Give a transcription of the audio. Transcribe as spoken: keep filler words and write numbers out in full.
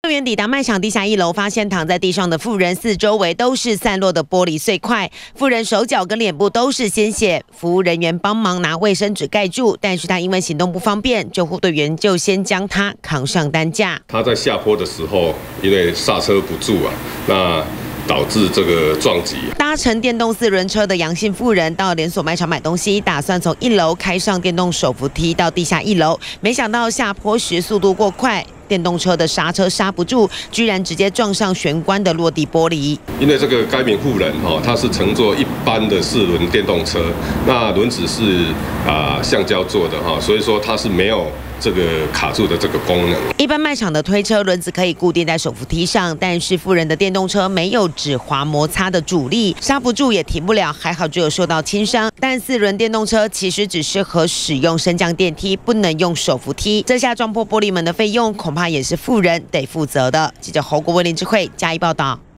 队员抵达卖场地下一楼，发现躺在地上的妇人，四周围都是散落的玻璃碎块，妇人手脚跟脸部都是鲜血。服务人员帮忙拿卫生纸盖住，但是他因为行动不方便，救护队员就先将他扛上担架。 他在下坡的时候，因为刹车不住啊，那导致这个撞击。 搭乘电动四轮车的杨姓妇人到连锁卖场买东西，打算从一楼开上电动手扶梯到地下一楼，没想到下坡时速度过快。 电动车的刹车刹不住，居然直接撞上玄关的落地玻璃。 因为这个该名妇人哈，她是乘坐一般的四轮电动车，那轮子是啊、呃、橡胶做的哈，所以说它是没有这个卡住的这个功能。 一般卖场的推车轮子可以固定在手扶梯上，但是妇人的电动车没有止滑摩擦的阻力，刹不住也停不了，还好只有受到轻伤。但四轮电动车其实只适合使用升降电梯，不能用手扶梯。这下撞破玻璃门的费用恐。 怕也是富人得负责的。记者侯国威、林智慧加以报道。